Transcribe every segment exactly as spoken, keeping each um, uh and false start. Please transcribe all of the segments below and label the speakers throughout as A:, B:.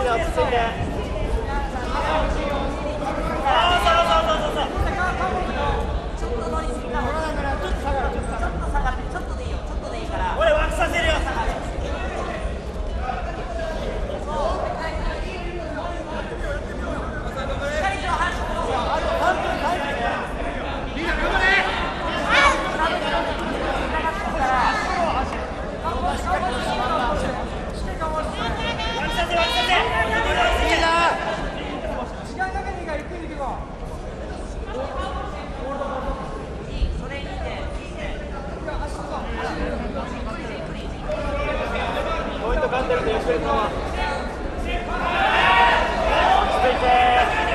A: で落ち着いて。ああ、そうそうそうそうそう。
B: ちょっと乗りすぎかも。ちょっと下がる。ちょっと下がって、ちょっとでいいよ。ちょっとでいいから。
A: 俺枠させるよ。
B: 下がる。
A: ポイント勝ってるとゆっくりと落ち着いて。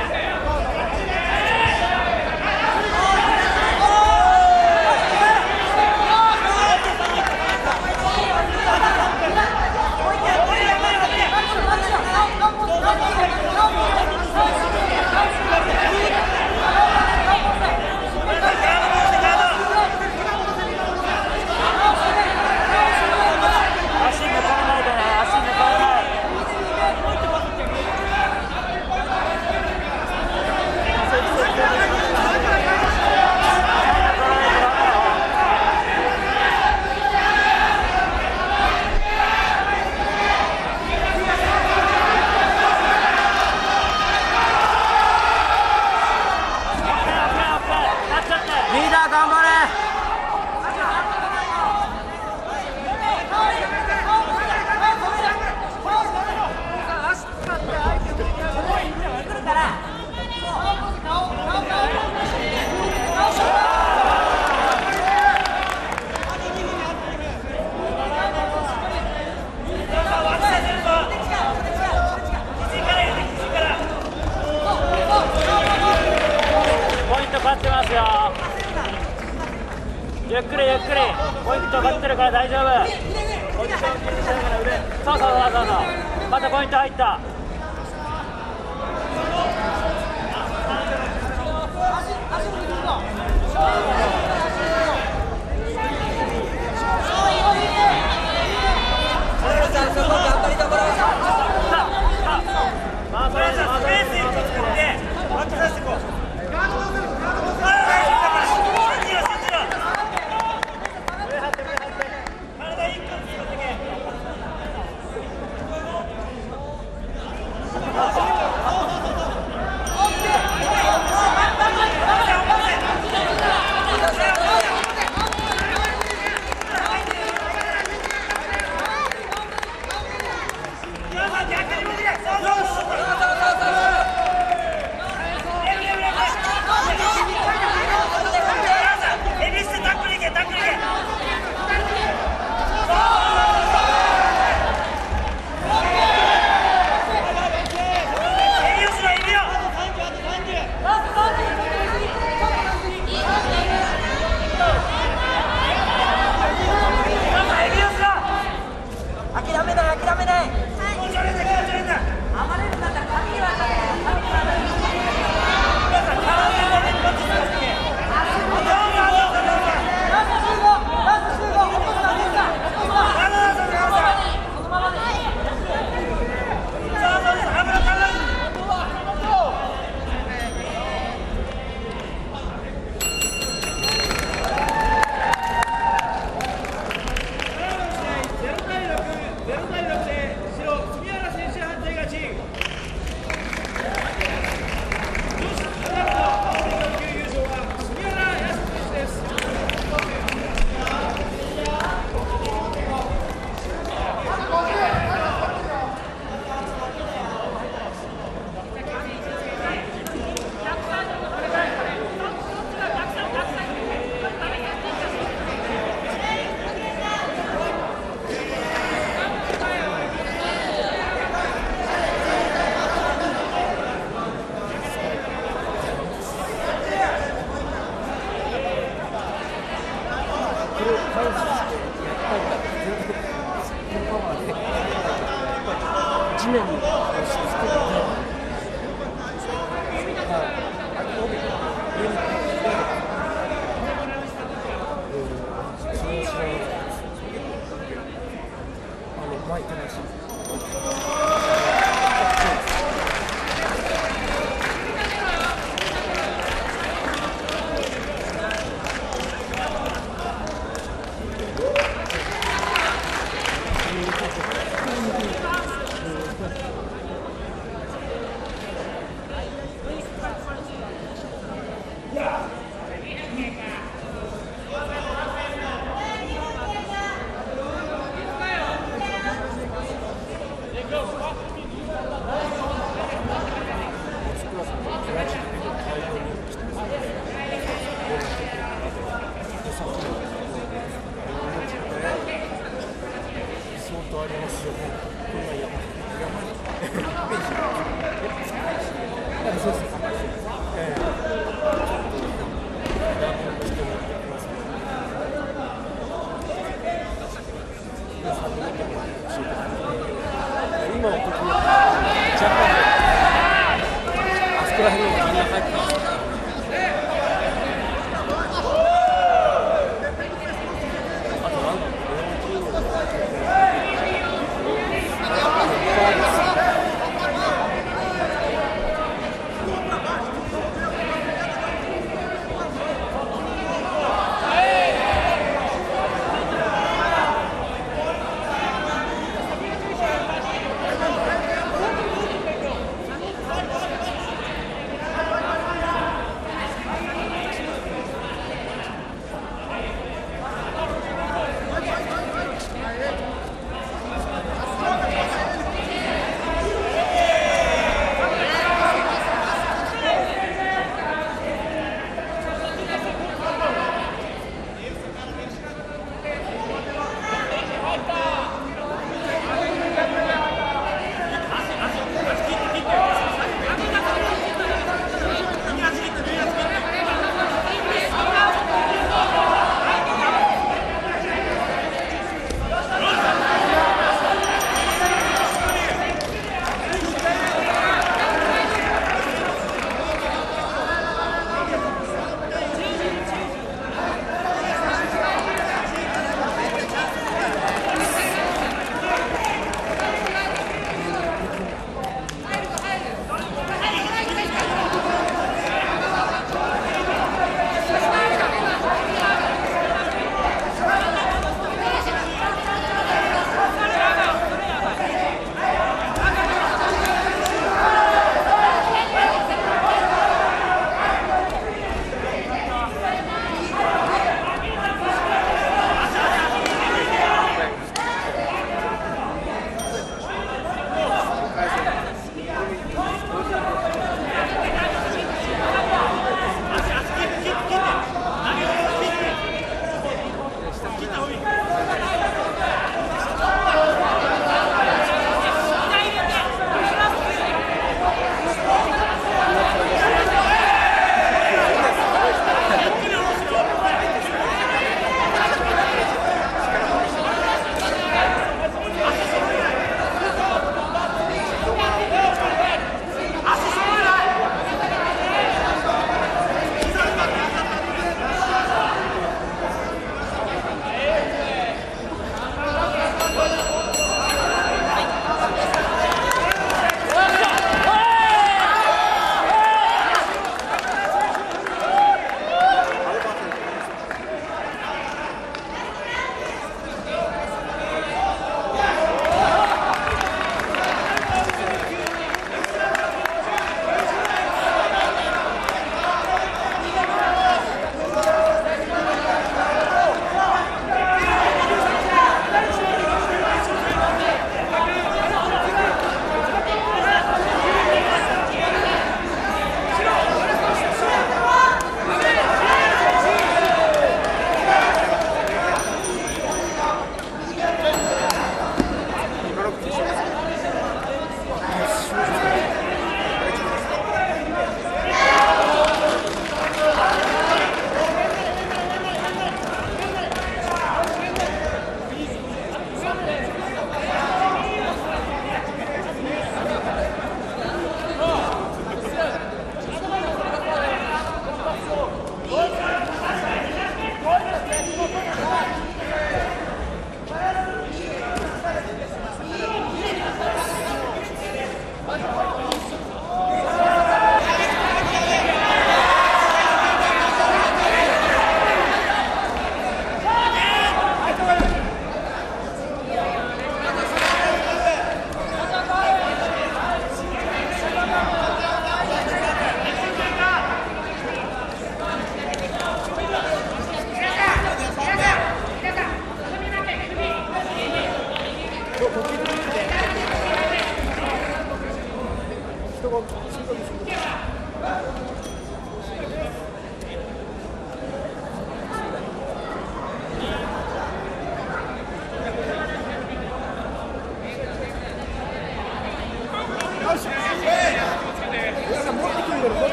A: 勝ってますよ。ゆっくりゆっくりポイント勝ってるから大丈夫。ポジション気にしながら腕。そうそうそうそうそう。またポイント入った。地面に押し付けて、前行ってないし。
C: の時若干あそこら辺の気に入ってます。あとなんか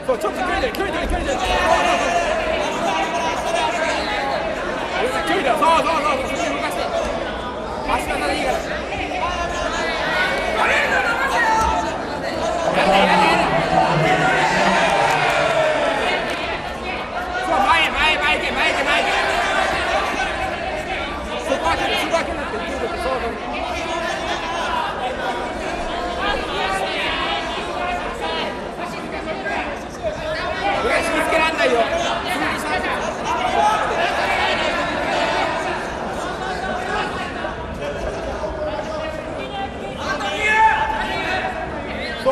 C: そうちょっと距離で距離で距離で距離でそうそうそうそれで動かして足技でいいからやれやれやれそう前前前行け前行け前行けそこ開けるそこ開けるって言うことそうそう引きつけらんないよ。そう。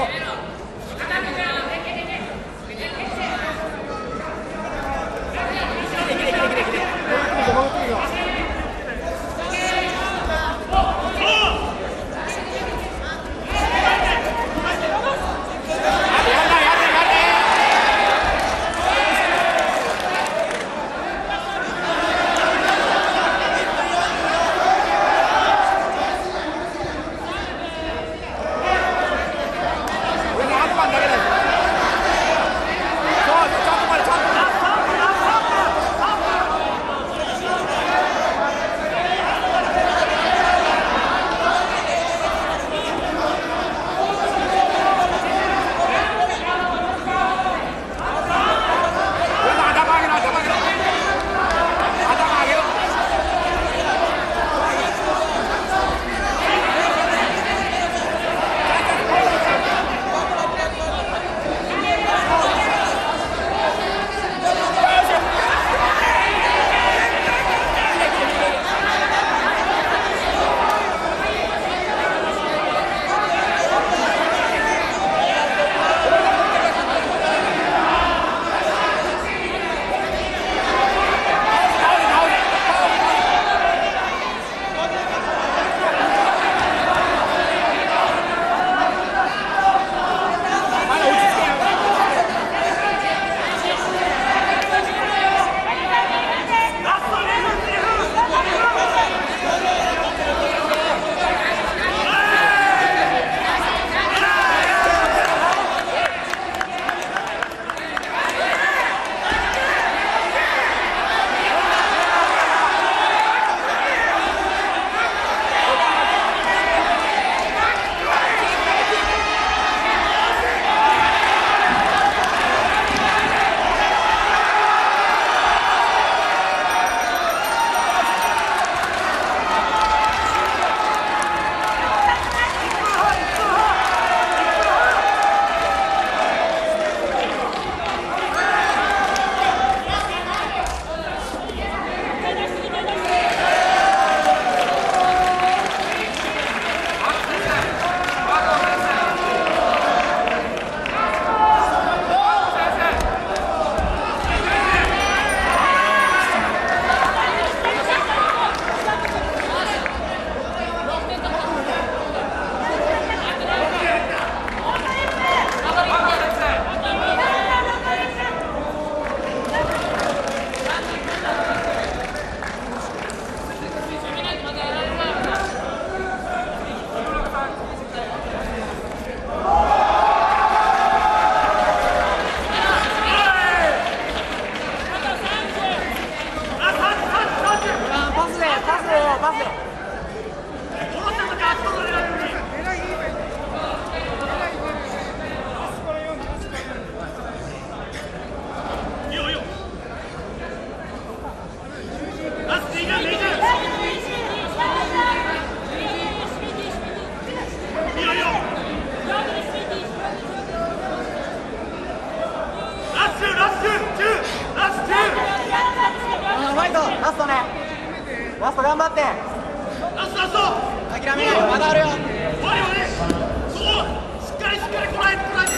D: ラストね、ラスト頑張って、
A: ラストラスト
D: 諦めない、まだあるよ。
A: 終わり終わり、そうしっかりしっかりこらえてこらえて。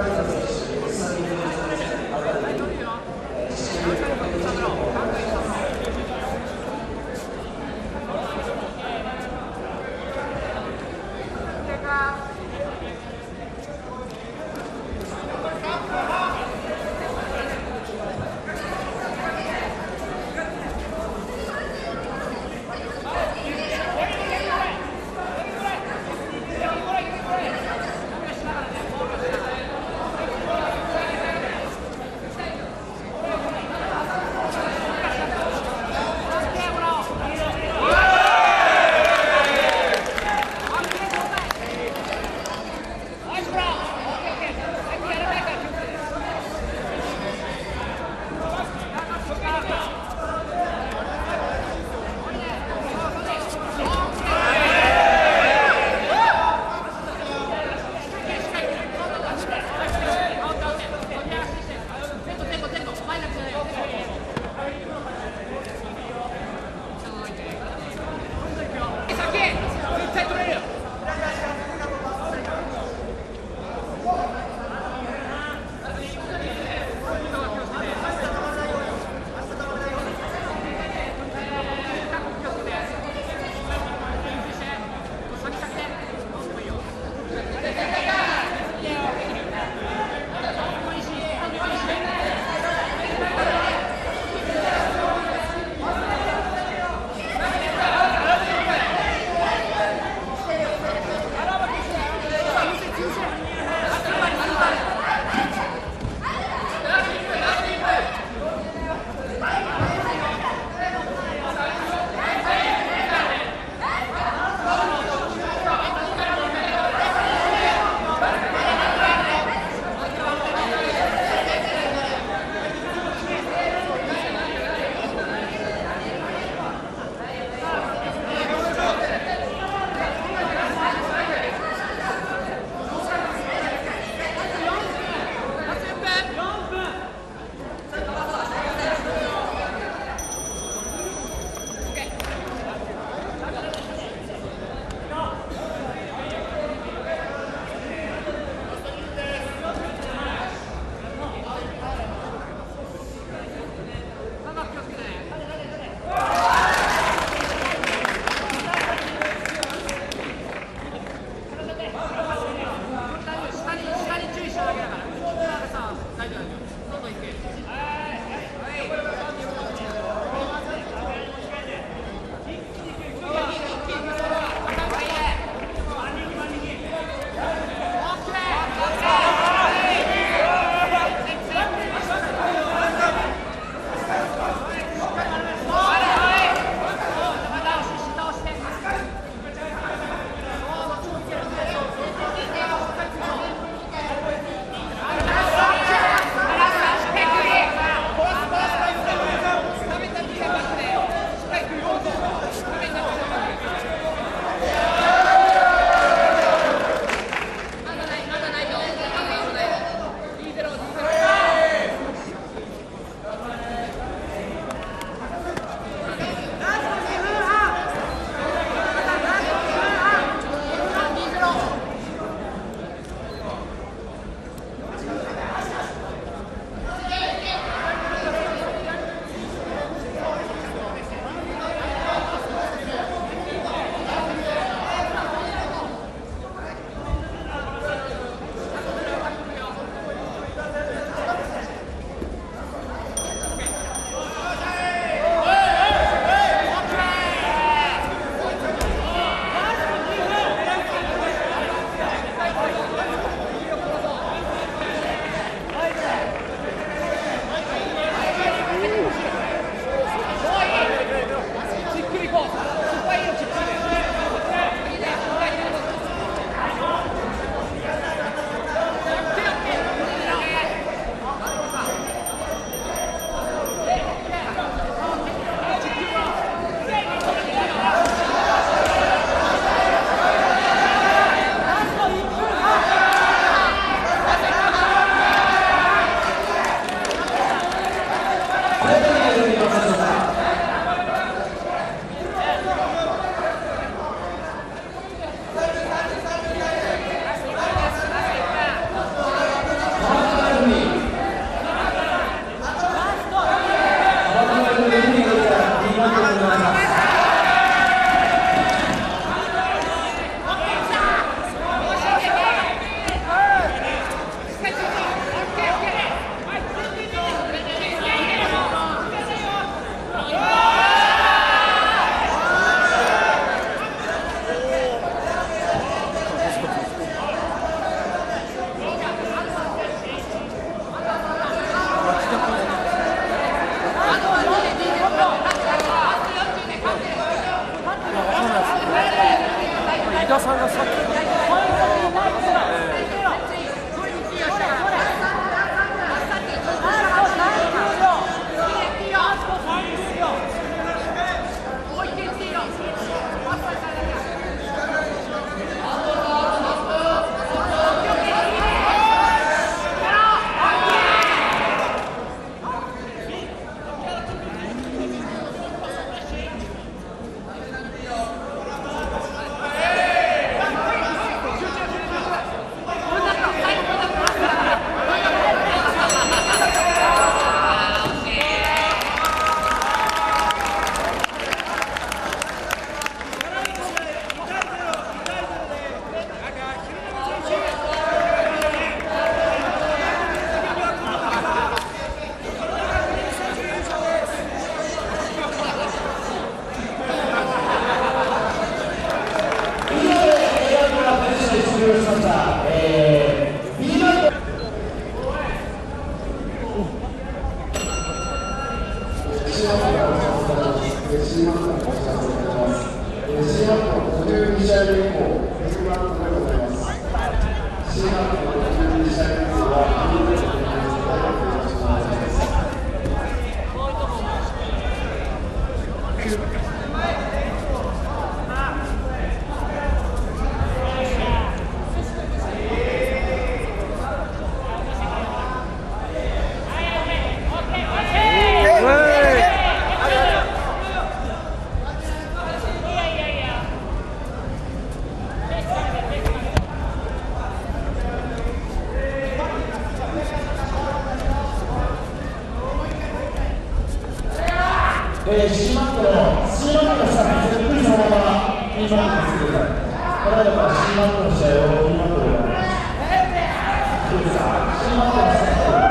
C: い
E: えー、C マットの C マットの下にゆっくりそのまま B マットにしてください。これだから C マットの試合を B マットでやります。いいですか？ C マットの下に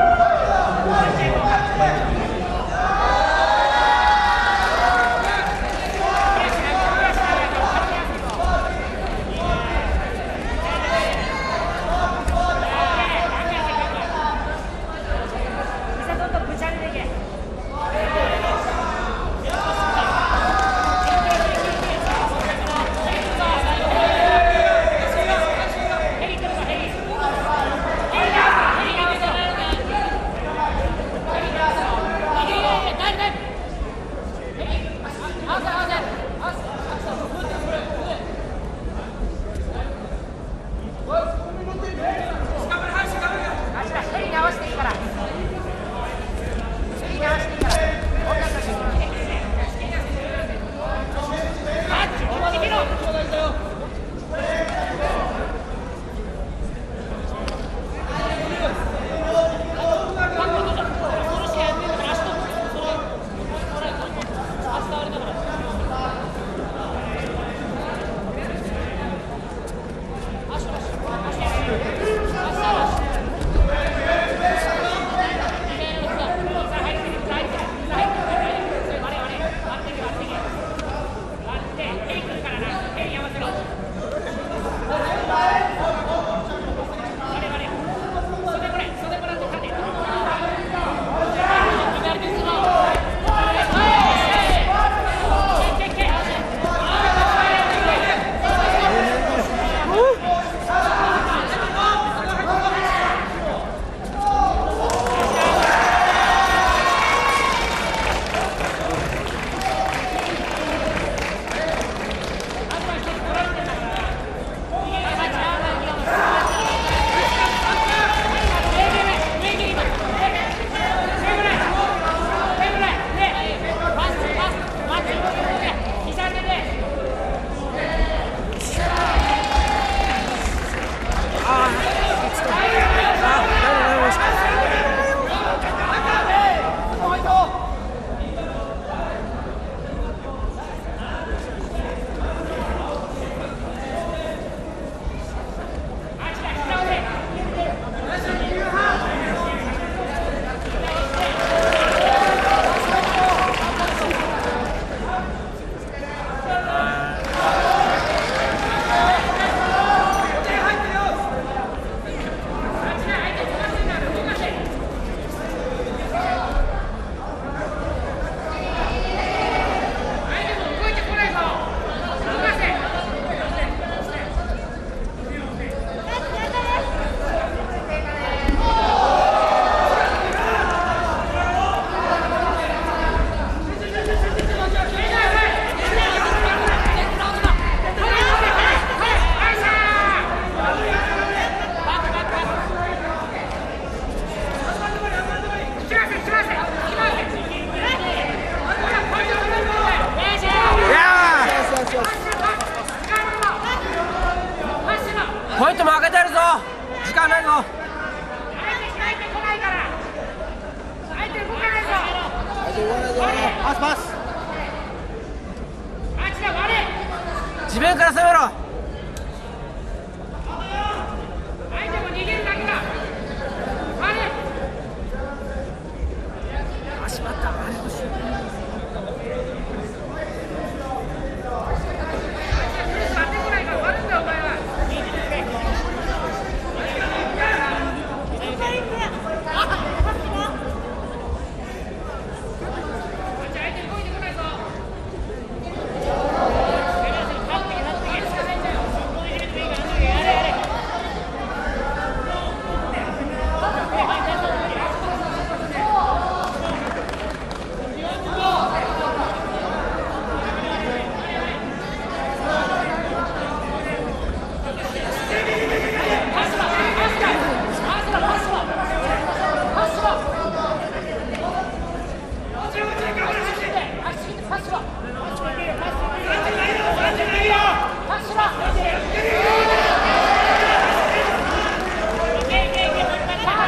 C: ポイントも上げてるぞ。時間ないぞ。
B: 相手来ないから相手動かないぞ。
D: 相手動かないぞ。パスパス。
B: あっちだ割れ。
C: 地面から攻めろ。
B: 相手も逃げるだけだ。割れ。
C: あ、しまった。あれ欲しい。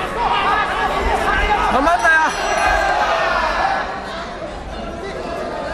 B: 止まんなよ。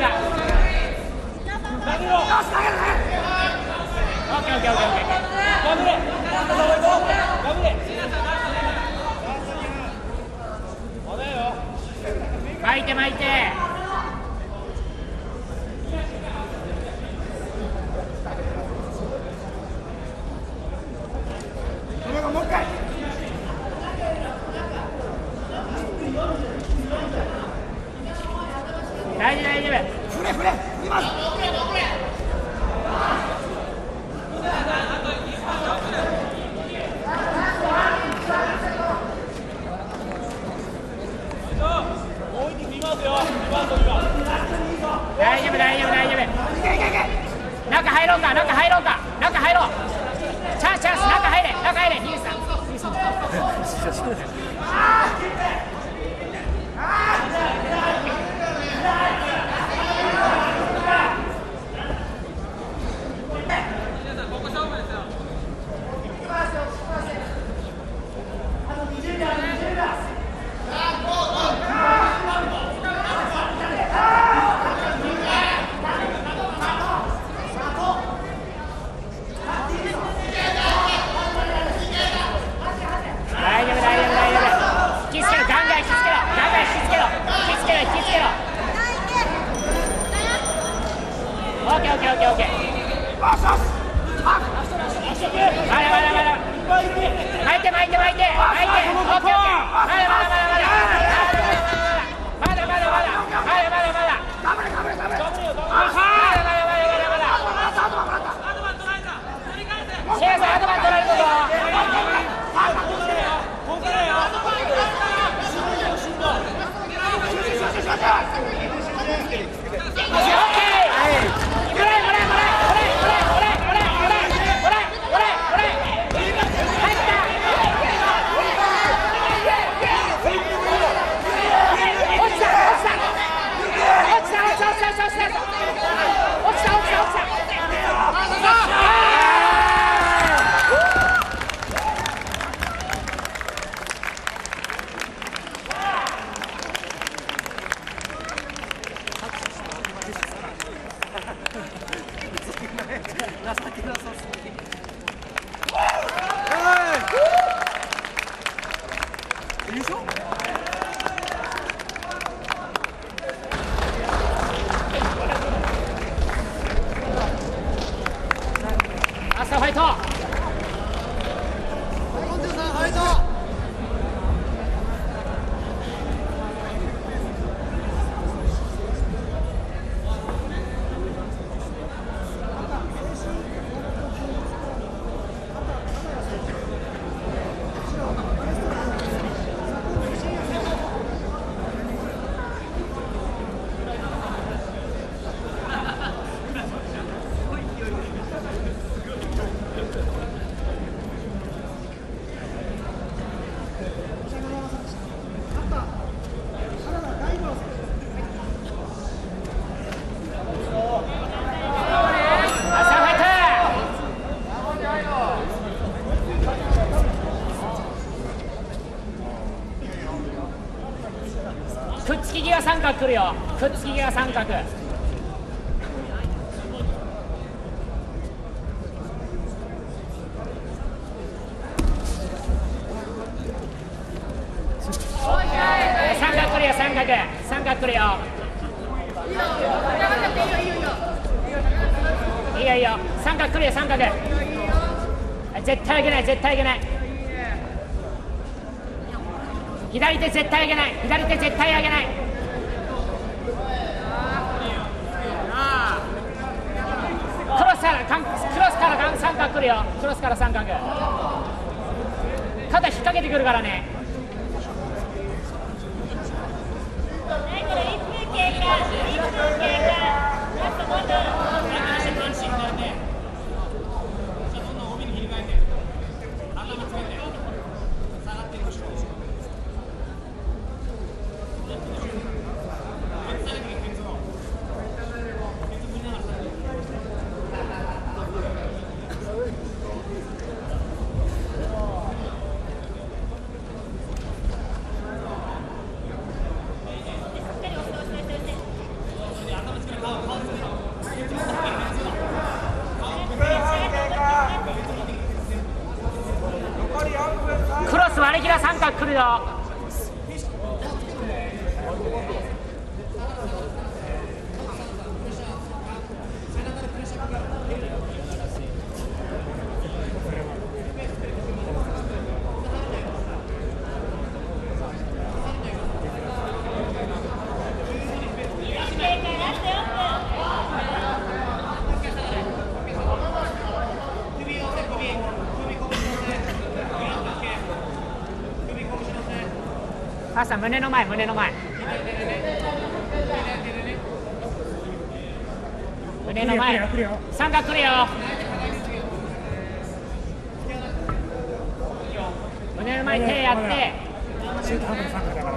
C: だ。投げろ。よし投げるね。オッケーオッケーオッケーオッケー。ガブレ。ガブレ。巻いて巻いて。もう一回。大丈夫大丈夫。フレフレ。今。大丈夫大丈夫大丈夫。中入ろうか中入ろうか中入ろう。チャンスチャンス中入れ中入れ。ヒューさん。くっつき際三角来るよ。くっつき際三角。 角来るよ。いいよいいよ、三角来るよ、三角。絶対上げない、絶対上げない。左手絶対上げない、左手絶対上げない。クロスからクロスから三角来るよ、クロスから三角。肩引っ掛けてくるからね。クロス割り切ら三角来るよ。母さん、胸の前、胸の前。胸の前。三角来るよ。胸の前手やって。
F: 中途半端な三角だから。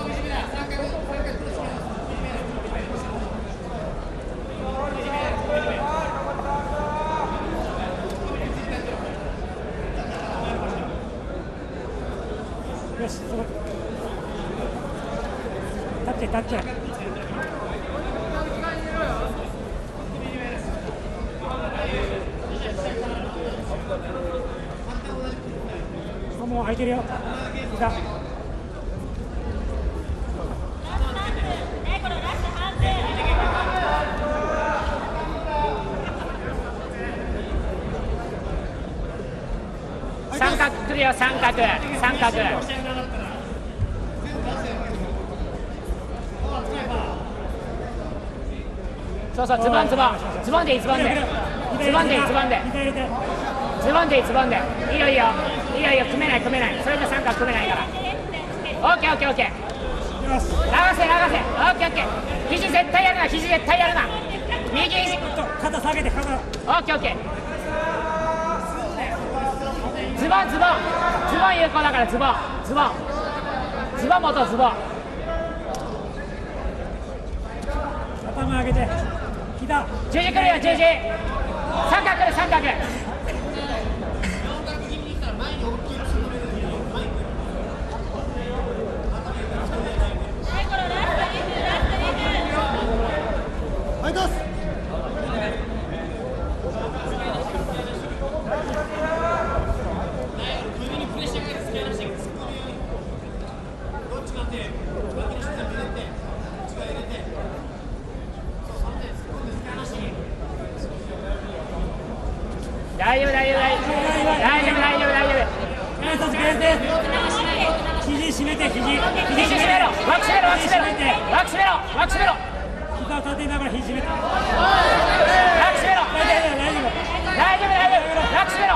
F: よし、すごい。タッチタッチ。もう空いてるよ。いた。
C: 三角来るよ、三角、三角。そうそう、ズボンズボンズボンでいい、ズボンでズボンでいい、ズボンでズボンでいい、ズボンでいいよいいよいいよいいよ、組めない組めない、それで三角組めないから。オッケーオッケーオッケー、流せ流せ、オッケーオッケー、肘絶対やるな、肘絶対やるな、右肘、
F: 肩下げて、肩。
C: オッケーオッケー、ズボンズボンズボン有効だから、ズボンズボンズボン元ズボン、
F: 頭上げて膝
C: 十字来るよ、十字、三角来る、三角、
D: はいどうす
C: 大丈夫大丈夫大丈夫大丈夫大丈夫大丈夫、
F: 肘締めて、肘肘
C: 肘締めろ、枠締めろ、枠締めろ、枠締めろ、枠締めろ、
F: 膝を立てながら肘締めて、
C: 枠締めろ、
F: 大丈夫大丈夫
C: 大丈夫大丈夫、枠締めろ、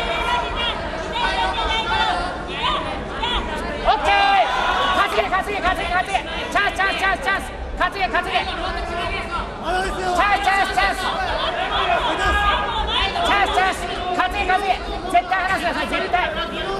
C: オッケー、担げ担げ担げ担げ、チャンスチャンスチャンスチャンス、担げ担げ、チャンスチャンスチャンス、チャンスチャンス、担げ担げ、絶対離してください、絶対。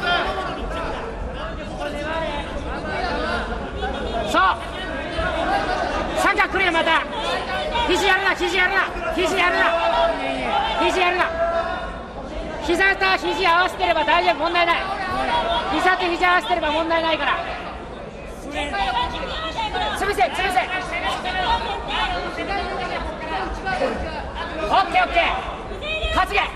C: そう三角来るよ、また肘やるな、肘やるな、肘やるな、肘やるな、膝と肘合わせてれば大丈夫、問題ない、膝と肘合わせてれば問題ないから、潰せ潰せ、オッケーオッケー、担げ、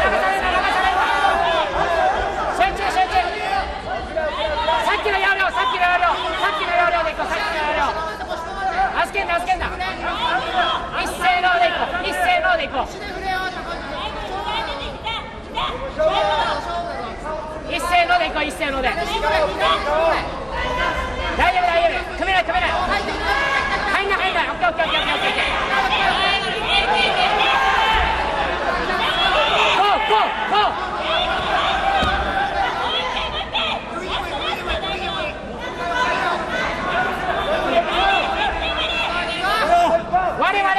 C: 集中集中、さっきのやめよう、さっきで行こう。一斉ので行こう、一斉ので。大丈夫大丈夫、組めない組めない。入んない入んない。オッケーオッケーオッケーオッケーオッケー。ゴーゴーゴー。我々我々。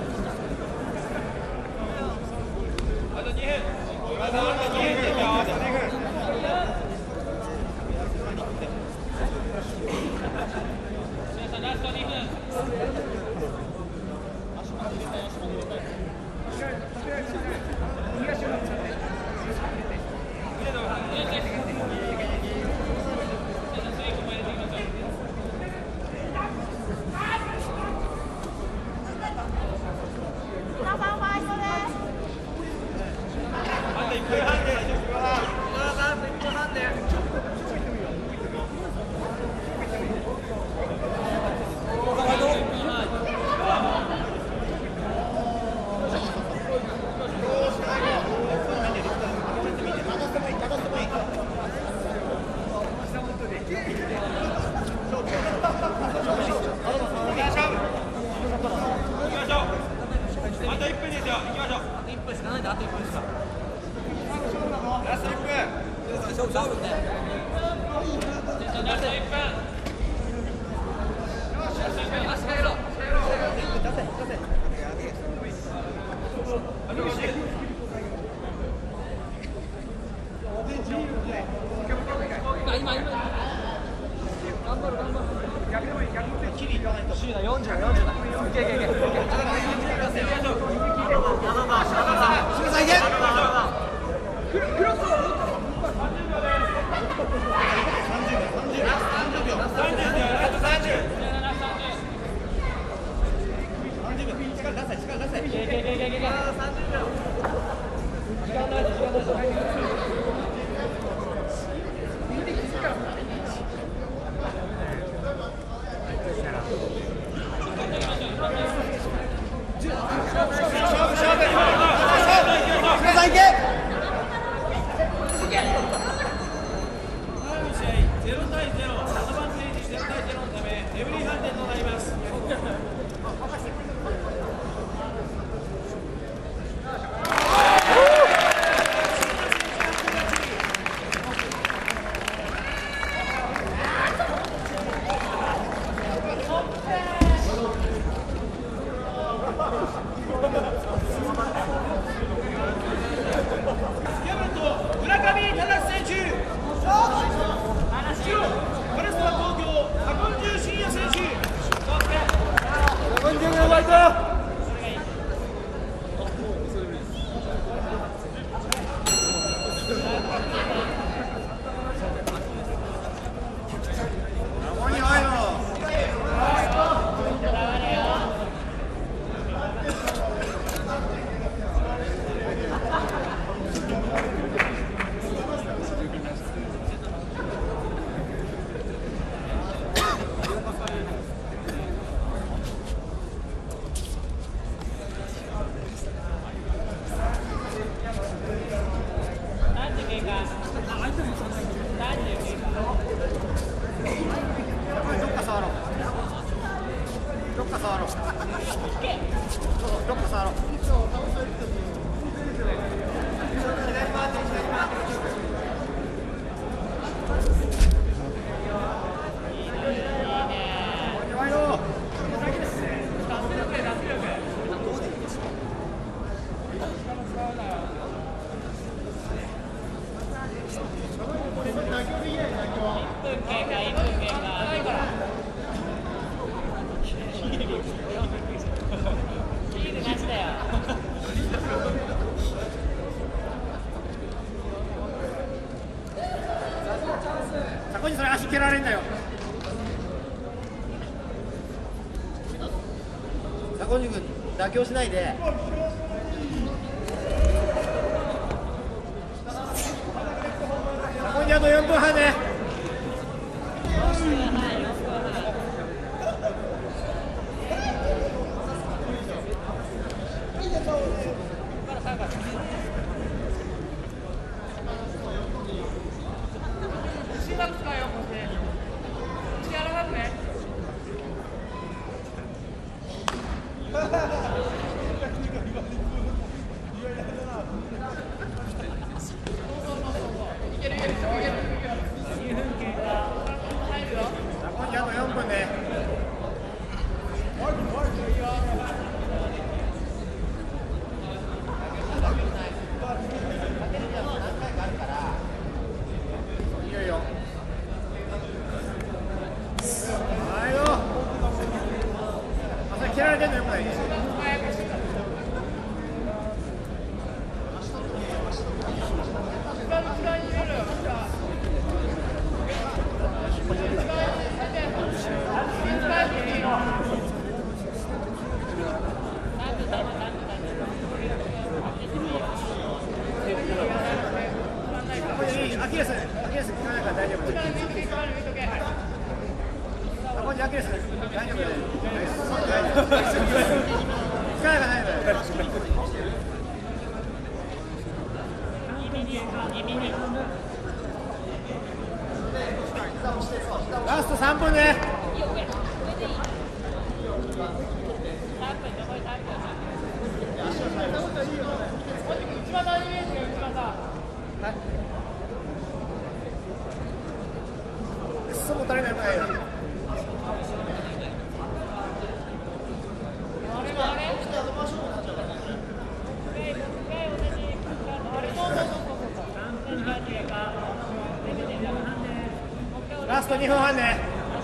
F: あとにふん。
D: 妥協しないで。
F: 今夜あとよんぷんはんね。
A: アキレス、アキレス聞かないから大丈夫です。ここにアキレス、大丈夫です。聞かないから大丈夫です。ラストさんぷんね。くそもたれないのかよ。ラストにふんはんね。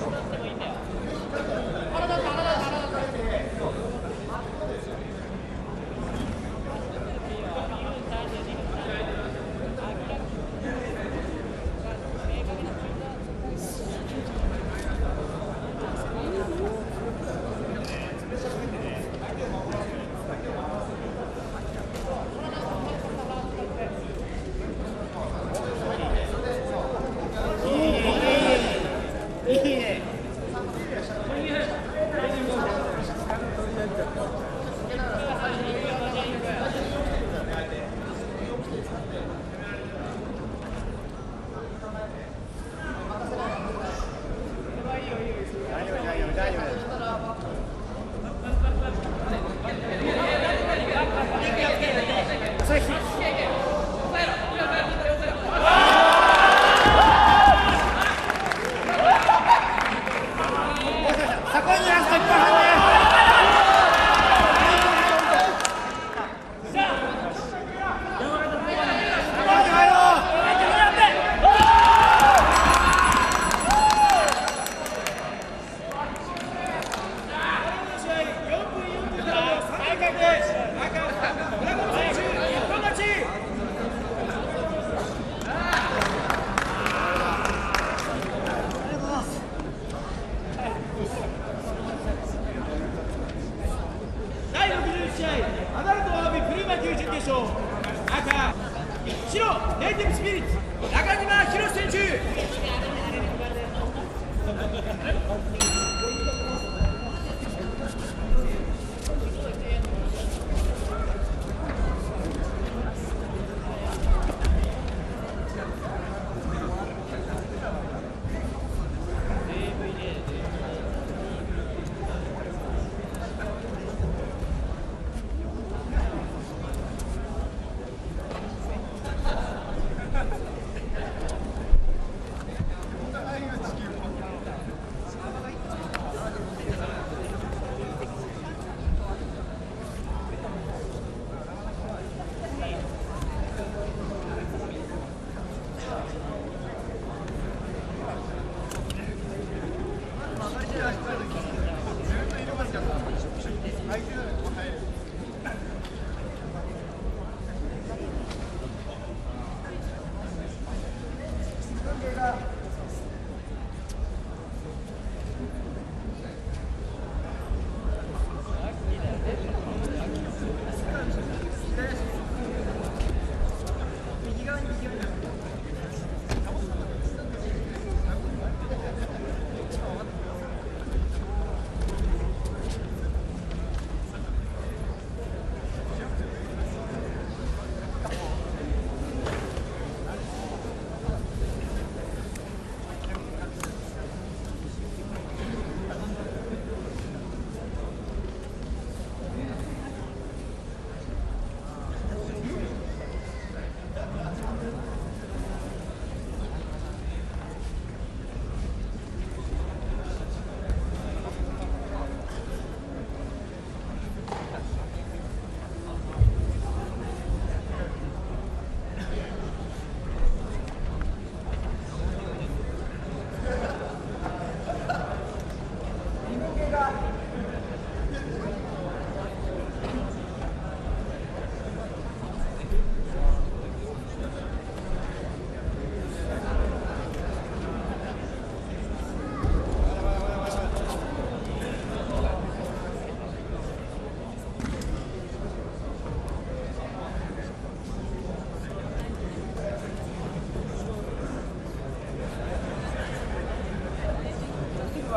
A: ネイティブスピリッツ中島博選手。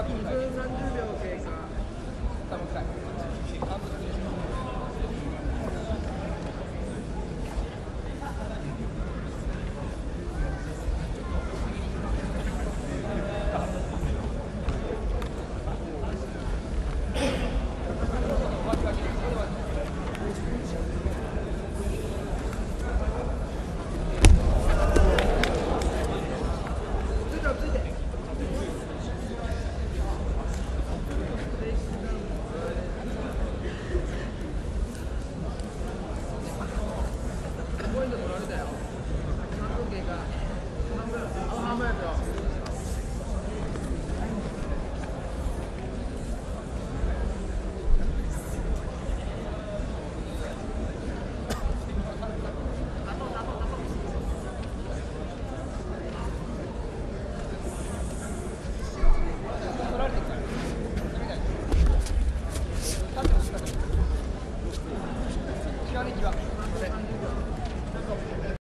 G: にふんさんじゅうびょう